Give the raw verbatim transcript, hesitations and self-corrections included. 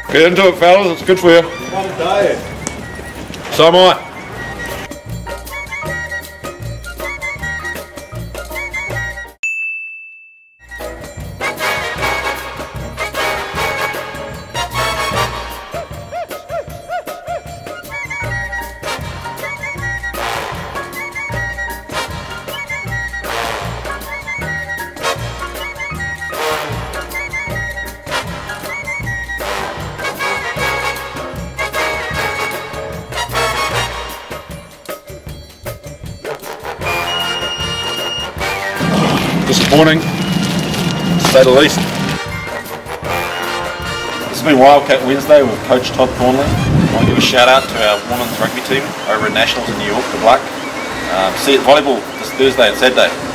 Get into it, fellas, it's good for you. One day. So am I. Disappointing, to say the least. This has been Wildcat Wednesday with Coach Todd Thornley. I want to give a shout out to our women's rugby team over at Nationals in New York, the Black. Um, see you at volleyball this Thursday and Saturday.